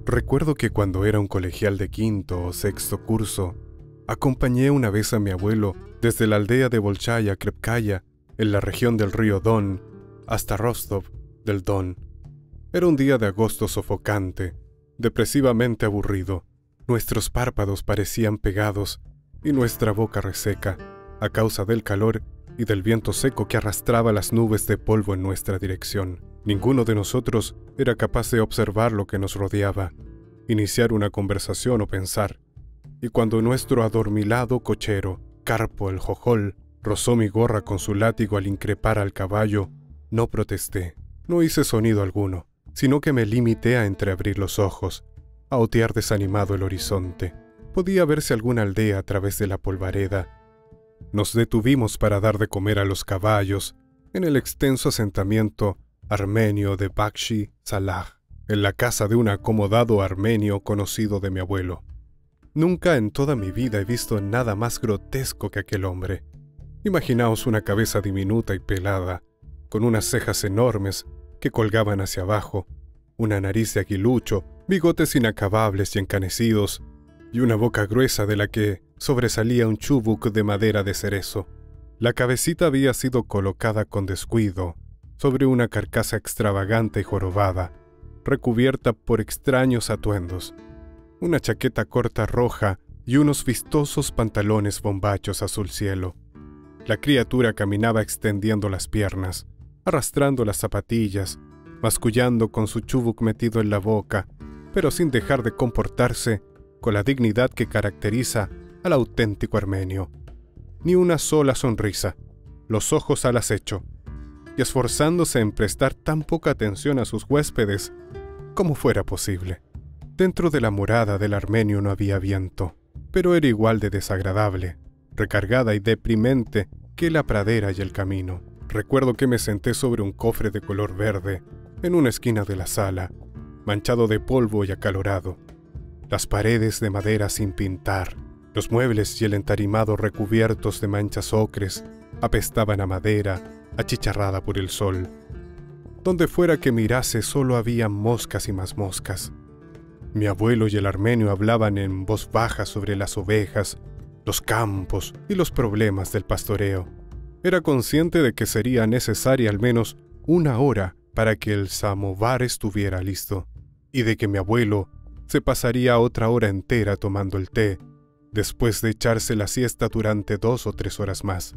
Recuerdo que cuando era un colegial de quinto o sexto curso, acompañé una vez a mi abuelo desde la aldea de Bolshaya Krepkaya, en la región del río Don, hasta Rostov del Don. Era un día de agosto sofocante, depresivamente aburrido. Nuestros párpados parecían pegados y nuestra boca reseca, a causa del calor y del viento seco que arrastraba las nubes de polvo en nuestra dirección. Ninguno de nosotros era capaz de observar lo que nos rodeaba, iniciar una conversación o pensar. Y cuando nuestro adormilado cochero, Carpo el Jojol, rozó mi gorra con su látigo al increpar al caballo, no protesté. No hice sonido alguno, sino que me limité a entreabrir los ojos, a otear desanimado el horizonte. Podía verse alguna aldea a través de la polvareda. Nos detuvimos para dar de comer a los caballos en el extenso asentamiento armenio de Bakshi Salah, en la casa de un acomodado armenio conocido de mi abuelo. Nunca en toda mi vida he visto nada más grotesco que aquel hombre. Imaginaos una cabeza diminuta y pelada, con unas cejas enormes que colgaban hacia abajo, una nariz de aguilucho, bigotes inacabables y encanecidos, y una boca gruesa de la que sobresalía un chubuk de madera de cerezo. La cabecita había sido colocada con descuido sobre una carcasa extravagante y jorobada, recubierta por extraños atuendos, una chaqueta corta roja y unos vistosos pantalones bombachos azul cielo. La criatura caminaba extendiendo las piernas, arrastrando las zapatillas, mascullando con su chubuk metido en la boca, pero sin dejar de comportarse con la dignidad que caracteriza al auténtico armenio. Ni una sola sonrisa, los ojos al acecho, y esforzándose en prestar tan poca atención a sus huéspedes como fuera posible. Dentro de la morada del armenio no había viento, pero era igual de desagradable, recargada y deprimente que la pradera y el camino. Recuerdo que me senté sobre un cofre de color verde, en una esquina de la sala, manchado de polvo y acalorado. Las paredes de madera sin pintar, los muebles y el entarimado recubiertos de manchas ocres apestaban a madera, achicharrada por el sol. Donde fuera que mirase solo había moscas y más moscas. Mi abuelo y el armenio hablaban en voz baja sobre las ovejas, los campos y los problemas del pastoreo. Era consciente de que sería necesaria al menos una hora para que el samovar estuviera listo, y de que mi abuelo se pasaría otra hora entera tomando el té, después de echarse la siesta durante 2 o 3 horas más.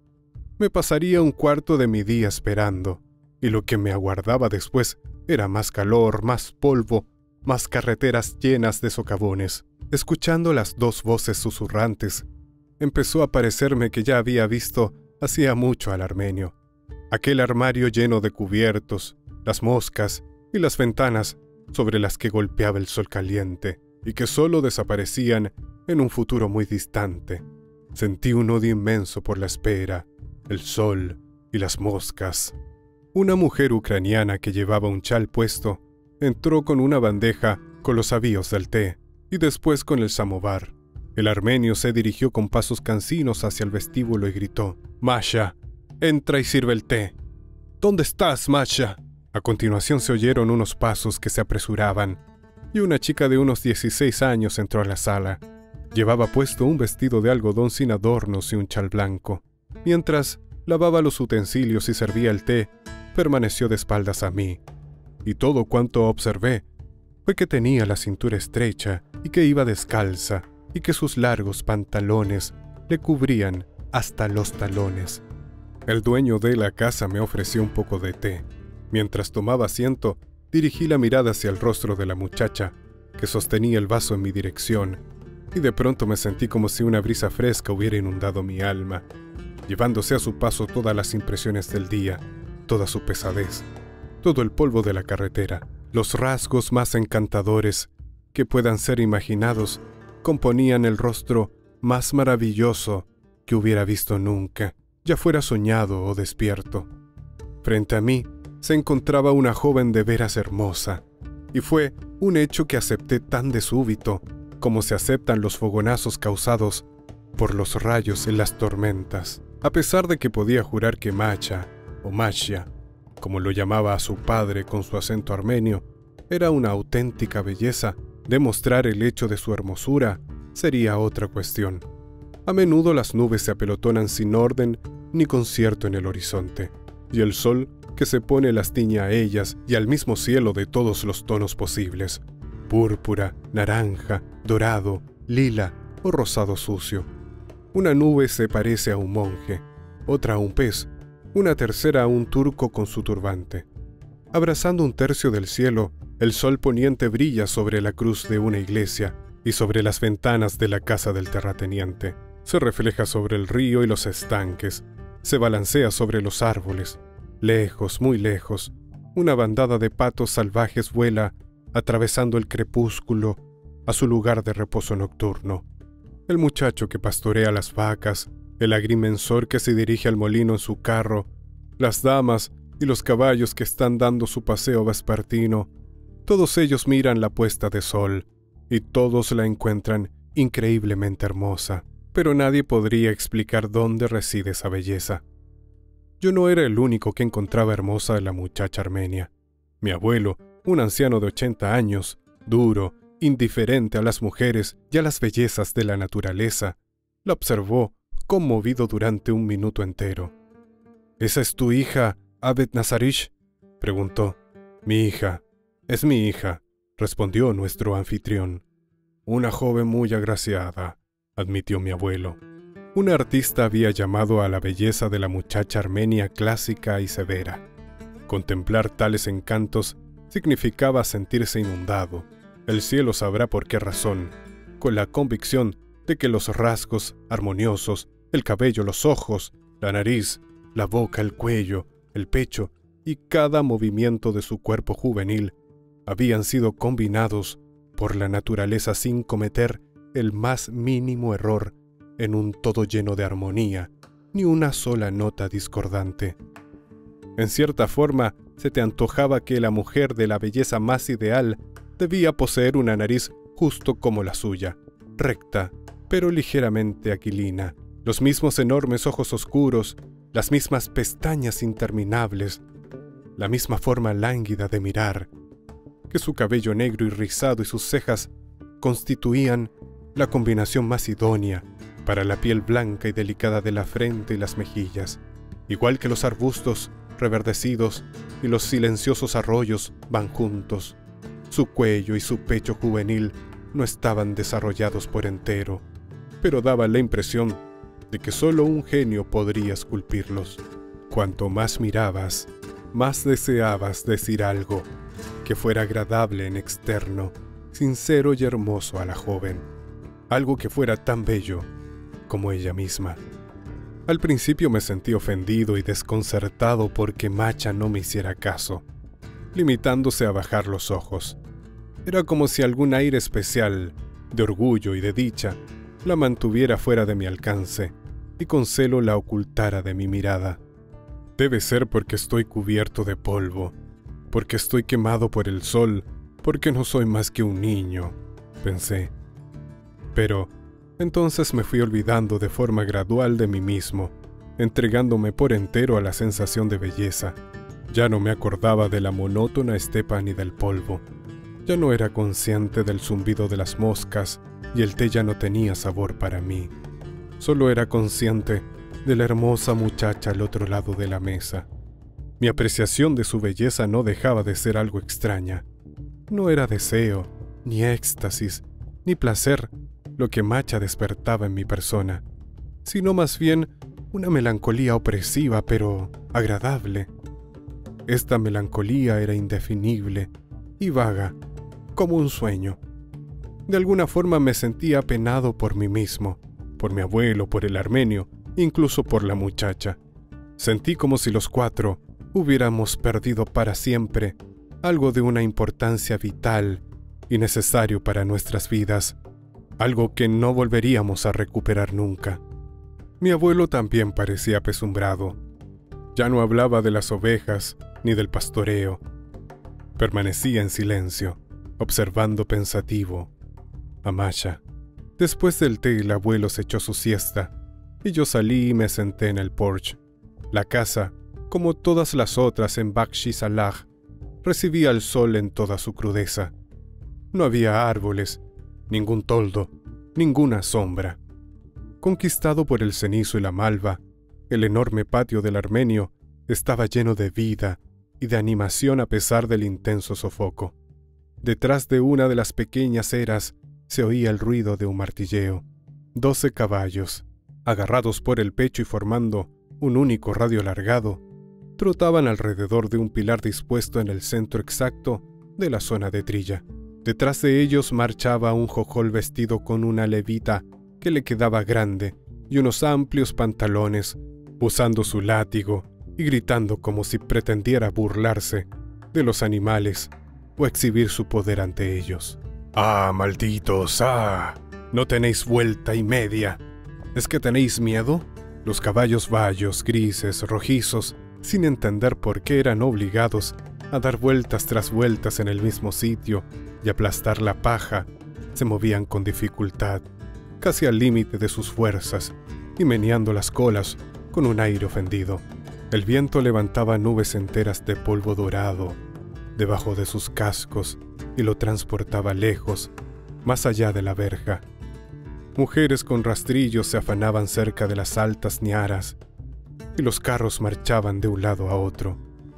Me pasaría un cuarto de mi día esperando, y lo que me aguardaba después era más calor, más polvo, más carreteras llenas de socavones. Escuchando las 2 voces susurrantes, empezó a parecerme que ya había visto hacía mucho al armenio. Aquel armario lleno de cubiertos, las moscas y las ventanas sobre las que golpeaba el sol caliente, y que solo desaparecían en un futuro muy distante. Sentí un odio inmenso por la espera, el sol y las moscas. Una mujer ucraniana que llevaba un chal puesto entró con una bandeja con los avíos del té y después con el samovar. El armenio se dirigió con pasos cansinos hacia el vestíbulo y gritó: «Masha, entra y sirve el té». «¿Dónde estás, Masha?». A continuación se oyeron unos pasos que se apresuraban, y una chica de unos 16 años entró a la sala. Llevaba puesto un vestido de algodón sin adornos y un chal blanco. Mientras lavaba los utensilios y servía el té, permaneció de espaldas a mí, y todo cuanto observé fue que tenía la cintura estrecha y que iba descalza, y que sus largos pantalones le cubrían hasta los talones. El dueño de la casa me ofreció un poco de té. Mientras tomaba asiento, dirigí la mirada hacia el rostro de la muchacha, que sostenía el vaso en mi dirección, y de pronto me sentí como si una brisa fresca hubiera inundado mi alma, llevándose a su paso todas las impresiones del día, toda su pesadez, todo el polvo de la carretera. Los rasgos más encantadores que puedan ser imaginados componían el rostro más maravilloso que hubiera visto nunca, ya fuera soñado o despierto. Frente a mí se encontraba una joven de veras hermosa, y fue un hecho que acepté tan de súbito como se aceptan los fogonazos causados por los rayos en las tormentas. A pesar de que podía jurar que Macha, o Mashia, como lo llamaba a su padre con su acento armenio, Era una auténtica belleza. Demostrar el hecho de su hermosura sería otra cuestión. A menudo las nubes se apelotonan sin orden ni concierto en el horizonte, y el sol que se pone las tiñe a ellas y al mismo cielo de todos los tonos posibles: púrpura, naranja, dorado, lila o rosado sucio. Una nube se parece a un monje, otra a un pez, una tercera a un turco con su turbante. Abrazando un tercio del cielo, el sol poniente brilla sobre la cruz de una iglesia y sobre las ventanas de la casa del terrateniente. Se refleja sobre el río y los estanques, se balancea sobre los árboles. Lejos, muy lejos, una bandada de patos salvajes vuela, atravesando el crepúsculo, a su lugar de reposo nocturno. El muchacho que pastorea las vacas, el agrimensor que se dirige al molino en su carro, las damas y los caballos que están dando su paseo vespertino, todos ellos miran la puesta de sol, y todos la encuentran increíblemente hermosa, pero nadie podría explicar dónde reside esa belleza. Yo no era el único que encontraba hermosa a la muchacha armenia. Mi abuelo, un anciano de 80 años, duro, indiferente a las mujeres y a las bellezas de la naturaleza, la observó, conmovido durante un minuto entero. «¿Esa es tu hija, Abed Nazarish?», preguntó. «Mi hija, es mi hija», respondió nuestro anfitrión. «Una joven muy agraciada», admitió mi abuelo. Un artista había llamado a la belleza de la muchacha armenia clásica y severa. Contemplar tales encantos significaba sentirse inundado, el cielo sabrá por qué razón, con la convicción de que los rasgos armoniosos, el cabello, los ojos, la nariz, la boca, el cuello, el pecho y cada movimiento de su cuerpo juvenil habían sido combinados por la naturaleza sin cometer el más mínimo error en un todo lleno de armonía, ni una sola nota discordante. En cierta forma, se te antojaba que la mujer de la belleza más ideal debía poseer una nariz justo como la suya, recta, pero ligeramente aquilina, los mismos enormes ojos oscuros, las mismas pestañas interminables, la misma forma lánguida de mirar, que su cabello negro y rizado y sus cejas constituían la combinación más idónea para la piel blanca y delicada de la frente y las mejillas, igual que los arbustos reverdecidos y los silenciosos arroyos van juntos. Su cuello y su pecho juvenil no estaban desarrollados por entero, pero daban la impresión de que solo un genio podría esculpirlos. Cuanto más mirabas, más deseabas decir algo que fuera agradable en externo, sincero y hermoso a la joven, algo que fuera tan bello como ella misma. Al principio me sentí ofendido y desconcertado porque Macha no me hiciera caso, limitándose a bajar los ojos. Era como si algún aire especial, de orgullo y de dicha, la mantuviera fuera de mi alcance y con celo la ocultara de mi mirada. Debe ser porque estoy cubierto de polvo, porque estoy quemado por el sol, porque no soy más que un niño, pensé. Pero entonces me fui olvidando de forma gradual de mí mismo, entregándome por entero a la sensación de belleza. Ya no me acordaba de la monótona estepa ni del polvo. Ya no era consciente del zumbido de las moscas y el té ya no tenía sabor para mí. Solo era consciente de la hermosa muchacha al otro lado de la mesa. Mi apreciación de su belleza no dejaba de ser algo extraña. No era deseo, ni éxtasis, ni placer lo que Macha despertaba en mi persona, sino más bien una melancolía opresiva pero agradable. Esta melancolía era indefinible y vaga, como un sueño. De alguna forma me sentía apenado por mí mismo, por mi abuelo, por el armenio, incluso por la muchacha. Sentí como si los cuatro hubiéramos perdido para siempre algo de una importancia vital y necesario para nuestras vidas, algo que no volveríamos a recuperar nunca. Mi abuelo también parecía apesumbrado. Ya no hablaba de las ovejas ni del pastoreo. Permanecía en silencio, observando pensativo a Masha. Después del té el abuelo se echó su siesta y yo salí y me senté en el porche. La casa, como todas las otras en Bakhshi Salah, recibía el sol en toda su crudeza. No había árboles, ningún toldo, ninguna sombra. Conquistado por el cenizo y la malva, el enorme patio del Armenio estaba lleno de vida y de animación a pesar del intenso sofoco. Detrás de una de las pequeñas eras se oía el ruido de un martilleo. 12 caballos, agarrados por el pecho y formando un único radio alargado, trotaban alrededor de un pilar dispuesto en el centro exacto de la zona de trilla. Detrás de ellos marchaba un jojol vestido con una levita que le quedaba grande y unos amplios pantalones, usando su látigo y gritando como si pretendiera burlarse de los animales o exhibir su poder ante ellos. ¡Ah, malditos! ¡Ah! ¿No tenéis vuelta y media? ¿Es que tenéis miedo? Los caballos bayos, grises, rojizos, sin entender por qué eran obligados a dar vueltas tras vueltas en el mismo sitio y aplastar la paja, se movían con dificultad, casi al límite de sus fuerzas, y meneando las colas con un aire ofendido. El viento levantaba nubes enteras de polvo dorado debajo de sus cascos y lo transportaba lejos, más allá de la verja. Mujeres con rastrillos se afanaban cerca de las altas ñaras, y los carros marchaban de un lado a otro.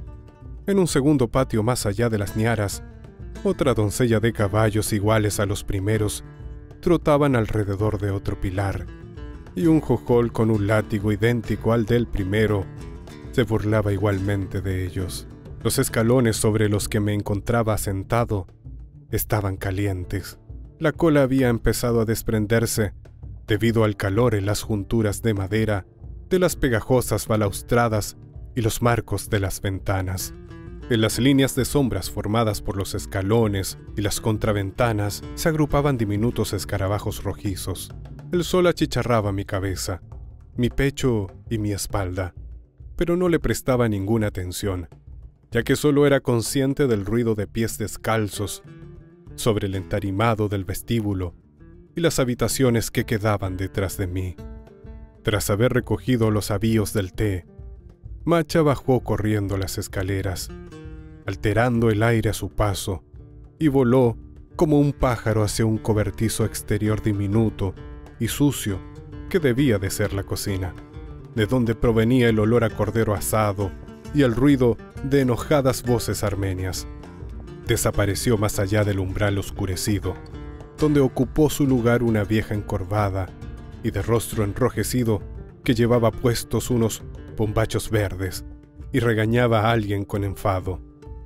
En un segundo patio más allá de las ñaras, otra doncella de caballos iguales a los primeros trotaban alrededor de otro pilar, y un jojol con un látigo idéntico al del primero se burlaba igualmente de ellos. Los escalones sobre los que me encontraba sentado estaban calientes. La cola había empezado a desprenderse debido al calor en las junturas de madera de las pegajosas balaustradas y los marcos de las ventanas. En las líneas de sombras formadas por los escalones y las contraventanas se agrupaban diminutos escarabajos rojizos. El sol achicharraba mi cabeza, mi pecho y mi espalda, pero no le prestaba ninguna atención, ya que solo era consciente del ruido de pies descalzos sobre el entarimado del vestíbulo y las habitaciones que quedaban detrás de mí. Tras haber recogido los avíos del té, Macha bajó corriendo las escaleras, alterando el aire a su paso, y voló como un pájaro hacia un cobertizo exterior diminuto y sucio que debía de ser la cocina, de donde provenía el olor a cordero asado y el ruido de enojadas voces armenias. Desapareció más allá del umbral oscurecido, donde ocupó su lugar una vieja encorvada y de rostro enrojecido que llevaba puestos unos bombachos verdes y regañaba a alguien con enfado.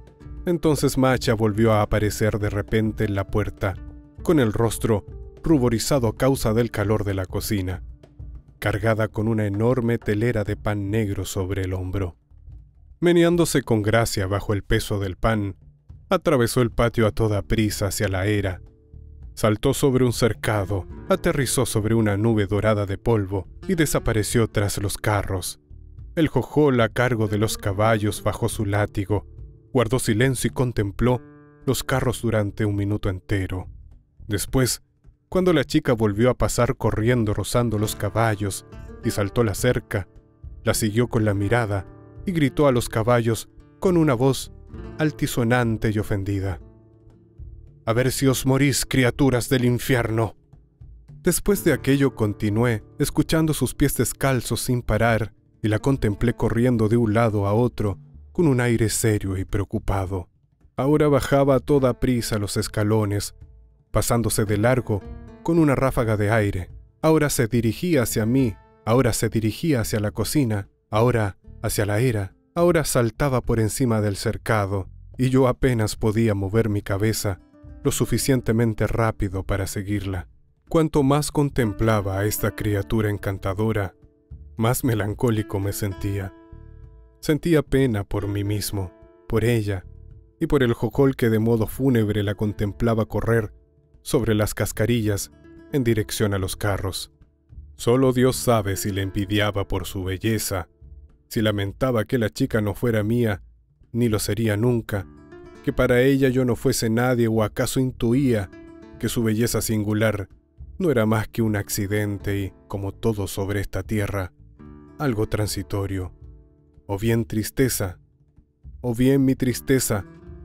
Entonces Macha volvió a aparecer de repente en la puerta, con el rostro ruborizado a causa del calor de la cocina, cargada con una enorme telera de pan negro sobre el hombro. Meneándose con gracia bajo el peso del pan, atravesó el patio a toda prisa hacia la era, saltó sobre un cercado, aterrizó sobre una nube dorada de polvo y desapareció tras los carros. El jojol a cargo de los caballos bajó su látigo, guardó silencio y contempló los carros durante un minuto entero. Después, cuando la chica volvió a pasar corriendo rozando los caballos y saltó la cerca, la siguió con la mirada y gritó a los caballos con una voz altisonante y ofendida: «A ver si os morís, criaturas del infierno». Después de aquello continué, escuchando sus pies descalzos sin parar, y la contemplé corriendo de un lado a otro, con un aire serio y preocupado. Ahora bajaba a toda prisa los escalones, pasándose de largo con una ráfaga de aire. Ahora se dirigía hacia mí, ahora se dirigía hacia la cocina, ahora hacia la era, ahora saltaba por encima del cercado, y yo apenas podía mover mi cabeza lo suficientemente rápido para seguirla. Cuanto más contemplaba a esta criatura encantadora, más melancólico me sentía. Sentía pena por mí mismo, por ella, y por el jojol que de modo fúnebre la contemplaba correr sobre las cascarillas en dirección a los carros. Solo Dios sabe si le envidiaba por su belleza, si lamentaba que la chica no fuera mía, ni lo sería nunca, que para ella yo no fuese nadie, o acaso intuía que su belleza singular no era más que un accidente y, como todo sobre esta tierra, algo transitorio. O bien tristeza, o bien mi tristeza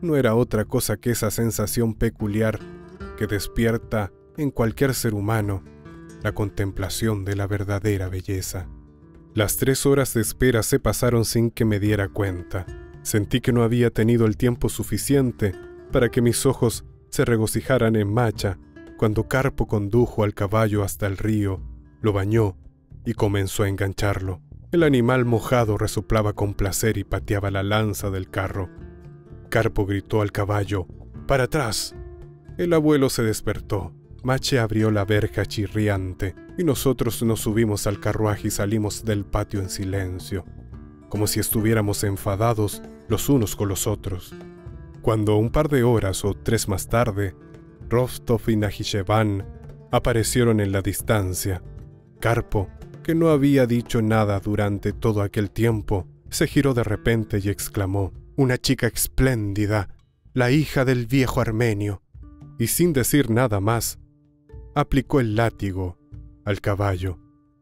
no era otra cosa que esa sensación peculiar que despierta en cualquier ser humano la contemplación de la verdadera belleza. Las 3 horas de espera se pasaron sin que me diera cuenta. Sentí que no había tenido el tiempo suficiente para que mis ojos se regocijaran en Macha cuando Carpo condujo al caballo hasta el río, lo bañó y comenzó a engancharlo. El animal mojado resoplaba con placer y pateaba la lanza del carro. Carpo gritó al caballo: ¡para atrás! El abuelo se despertó. Mache abrió la verja chirriante y nosotros nos subimos al carruaje y salimos del patio en silencio, como si estuviéramos enfadados los unos con los otros. Cuando un par de horas o 3 más tarde, Rostov y Najicheván aparecieron en la distancia, Carpo, que no había dicho nada durante todo aquel tiempo, se giró de repente y exclamó: «Una chica espléndida, la hija del viejo armenio», y sin decir nada más, aplicó el látigo al caballo.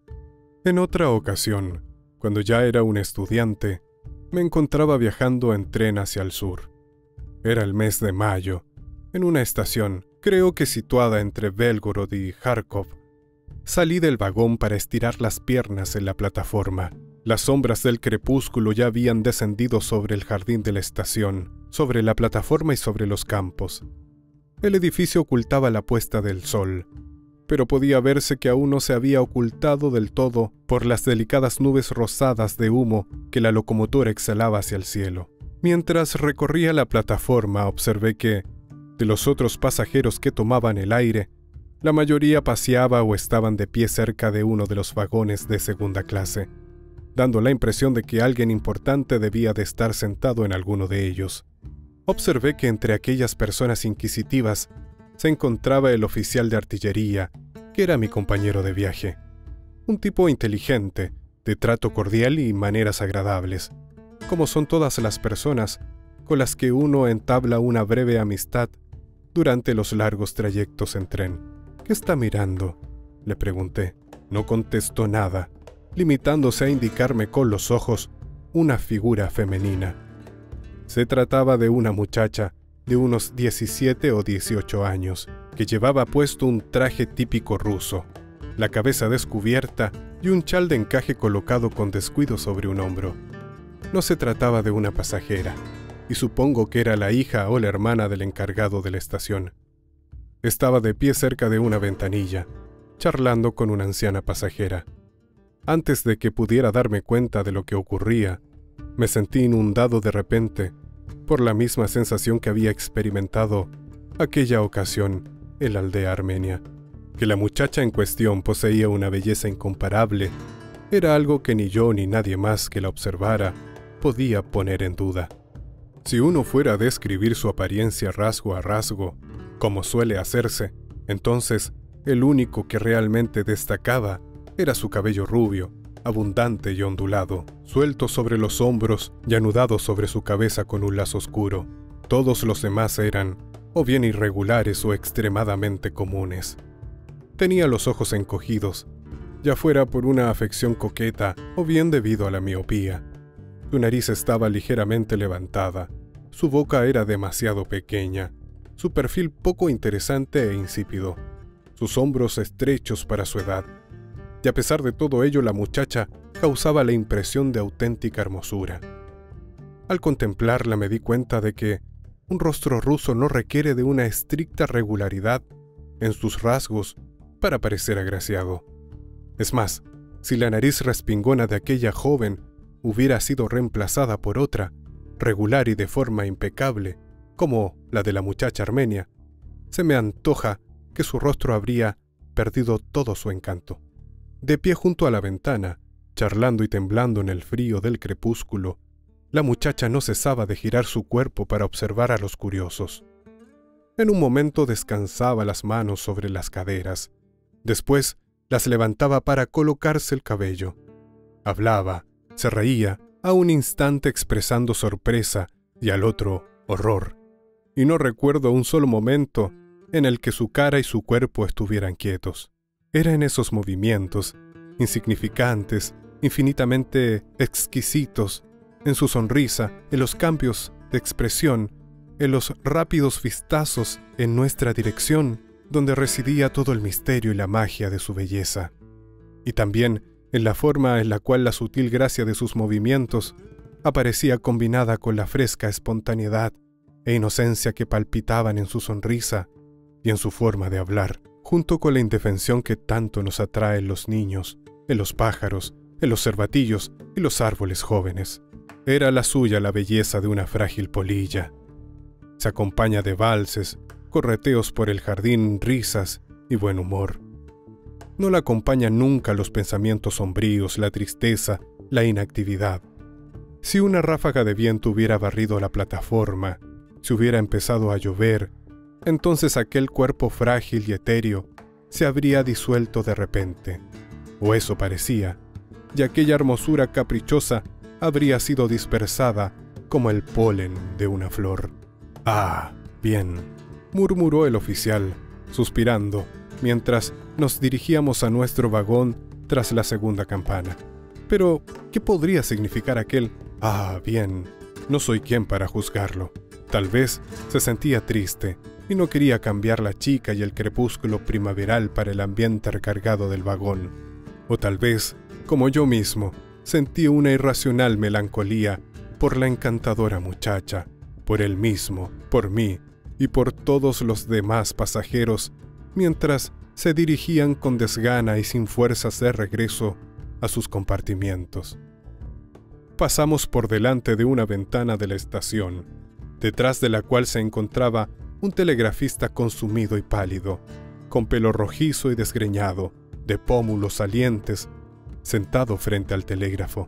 En otra ocasión, cuando ya era un estudiante, me encontraba viajando en tren hacia el sur. Era el mes de mayo. En una estación, creo que situada entre Belgorod y Kharkov, salí del vagón para estirar las piernas en la plataforma. Las sombras del crepúsculo ya habían descendido sobre el jardín de la estación, sobre la plataforma y sobre los campos. El edificio ocultaba la puesta del sol, pero podía verse que aún no se había ocultado del todo por las delicadas nubes rosadas de humo que la locomotora exhalaba hacia el cielo. Mientras recorría la plataforma, observé que, de los otros pasajeros que tomaban el aire, la mayoría paseaba o estaban de pie cerca de uno de los vagones de segunda clase, dando la impresión de que alguien importante debía de estar sentado en alguno de ellos. Observé que entre aquellas personas inquisitivas se encontraba el oficial de artillería, que era mi compañero de viaje. Un tipo inteligente, de trato cordial y maneras agradables, como son todas las personas con las que uno entabla una breve amistad durante los largos trayectos en tren. «¿Qué está mirando?», le pregunté. No contestó nada, limitándose a indicarme con los ojos una figura femenina. Se trataba de una muchacha de unos 17 o 18 años, que llevaba puesto un traje típico ruso, la cabeza descubierta y un chal de encaje colocado con descuido sobre un hombro. No se trataba de una pasajera, y supongo que era la hija o la hermana del encargado de la estación. Estaba de pie cerca de una ventanilla, charlando con una anciana pasajera. Antes de que pudiera darme cuenta de lo que ocurría, me sentí inundado de repente por la misma sensación que había experimentado aquella ocasión en la aldea armenia. Que la muchacha en cuestión poseía una belleza incomparable era algo que ni yo ni nadie más que la observara podía poner en duda. Si uno fuera a describir su apariencia rasgo a rasgo, como suele hacerse, entonces el único que realmente destacaba era su cabello rubio, abundante y ondulado, suelto sobre los hombros y anudado sobre su cabeza con un lazo oscuro. Todos los demás eran o bien irregulares o extremadamente comunes. Tenía los ojos encogidos, ya fuera por una afección coqueta o bien debido a la miopía. Su nariz estaba ligeramente levantada, su boca era demasiado pequeña, su perfil poco interesante e insípido, sus hombros estrechos para su edad. Y a pesar de todo ello, la muchacha causaba la impresión de auténtica hermosura. Al contemplarla me di cuenta de que un rostro ruso no requiere de una estricta regularidad en sus rasgos para parecer agraciado. Es más, si la nariz respingona de aquella joven hubiera sido reemplazada por otra, regular y de forma impecable, como la de la muchacha armenia, se me antoja que su rostro habría perdido todo su encanto. De pie junto a la ventana, charlando y temblando en el frío del crepúsculo, la muchacha no cesaba de girar su cuerpo para observar a los curiosos. En un momento descansaba las manos sobre las caderas, después las levantaba para colocarse el cabello. Hablaba, se reía, a un instante expresando sorpresa y al otro horror, y no recuerdo un solo momento en el que su cara y su cuerpo estuvieran quietos. Era en esos movimientos, insignificantes, infinitamente exquisitos, en su sonrisa, en los cambios de expresión, en los rápidos vistazos en nuestra dirección, donde residía todo el misterio y la magia de su belleza, y también en la forma en la cual la sutil gracia de sus movimientos aparecía combinada con la fresca espontaneidad e inocencia que palpitaban en su sonrisa y en su forma de hablar, junto con la indefensión que tanto nos atrae en los niños, en los pájaros, en los cervatillos y los árboles jóvenes. Era la suya la belleza de una frágil polilla. Se acompaña de valses, correteos por el jardín, risas y buen humor. No la acompañan nunca los pensamientos sombríos, la tristeza, la inactividad. Si una ráfaga de viento hubiera barrido la plataforma, si hubiera empezado a llover, entonces aquel cuerpo frágil y etéreo se habría disuelto de repente, o eso parecía, y aquella hermosura caprichosa habría sido dispersada como el polen de una flor. «Ah, bien», murmuró el oficial, suspirando, mientras nos dirigíamos a nuestro vagón tras la segunda campana. Pero, ¿qué podría significar aquel «ah, bien»? No soy quien para juzgarlo. Tal vez se sentía triste y no quería cambiar la chica y el crepúsculo primaveral para el ambiente recargado del vagón. O tal vez, como yo mismo, sentí una irracional melancolía por la encantadora muchacha, por él mismo, por mí y por todos los demás pasajeros, mientras se dirigían con desgana y sin fuerzas de regreso a sus compartimientos. Pasamos por delante de una ventana de la estación, detrás de la cual se encontraba un telegrafista consumido y pálido, con pelo rojizo y desgreñado, de pómulos salientes, sentado frente al telégrafo.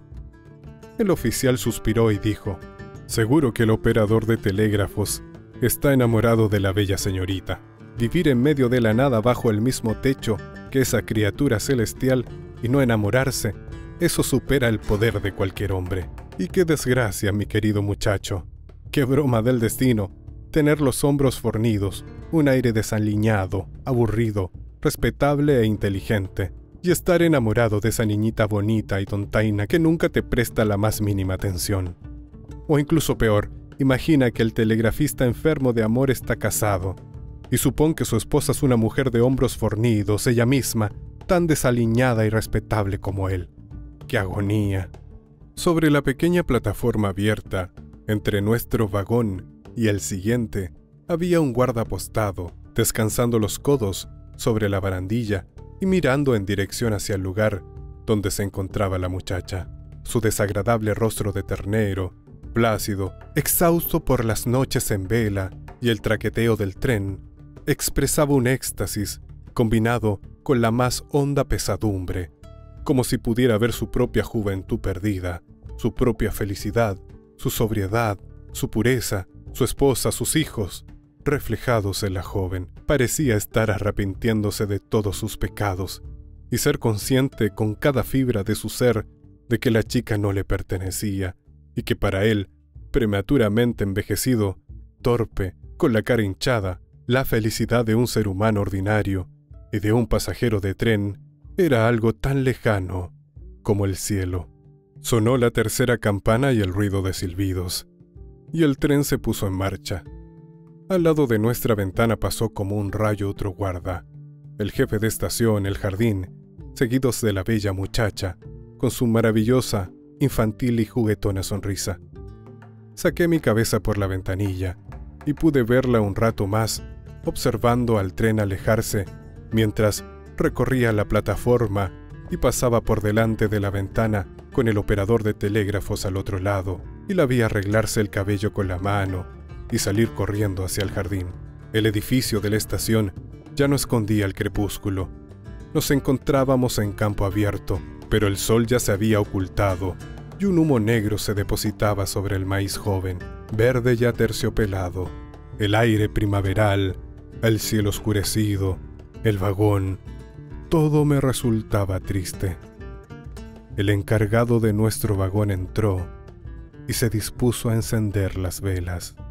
El oficial suspiró y dijo: «Seguro que el operador de telégrafos está enamorado de la bella señorita. Vivir en medio de la nada bajo el mismo techo que esa criatura celestial y no enamorarse, eso supera el poder de cualquier hombre. Y qué desgracia, mi querido muchacho. Qué broma del destino, tener los hombros fornidos, un aire desaliñado, aburrido, respetable e inteligente, y estar enamorado de esa niñita bonita y tontaina que nunca te presta la más mínima atención. O incluso peor, imagina que el telegrafista enfermo de amor está casado, y supón que su esposa es una mujer de hombros fornidos, ella misma, tan desaliñada y respetable como él. ¡Qué agonía! Sobre la pequeña plataforma abierta, entre nuestro vagón y el siguiente, había un guarda apostado, descansando los codos sobre la barandilla y mirando en dirección hacia el lugar donde se encontraba la muchacha. Su desagradable rostro de ternero, plácido, exhausto por las noches en vela y el traqueteo del tren, expresaba un éxtasis combinado con la más honda pesadumbre, como si pudiera ver su propia juventud perdida, su propia felicidad, su sobriedad, su pureza, su esposa, sus hijos, reflejados en la joven. Parecía estar arrepintiéndose de todos sus pecados y ser consciente con cada fibra de su ser de que la chica no le pertenecía y que para él, prematuramente envejecido, torpe, con la cara hinchada, la felicidad de un ser humano ordinario y de un pasajero de tren era algo tan lejano como el cielo. Sonó la tercera campana y el ruido de silbidos, y el tren se puso en marcha. Al lado de nuestra ventana pasó como un rayo otro guarda, el jefe de estación, el jardín, seguidos de la bella muchacha, con su maravillosa, infantil y juguetona sonrisa. Saqué mi cabeza por la ventanilla y pude verla un rato más, observando al tren alejarse mientras recorría la plataforma y pasaba por delante de la ventana con el operador de telégrafos al otro lado, y la vi arreglarse el cabello con la mano y salir corriendo hacia el jardín. El edificio de la estación ya no escondía el crepúsculo. Nos encontrábamos en campo abierto, pero el sol ya se había ocultado y un humo negro se depositaba sobre el maíz joven, verde y aterciopelado, el aire primaveral, el cielo oscurecido, el vagón. Todo me resultaba triste. El encargado de nuestro vagón entró y se dispuso a encender las velas.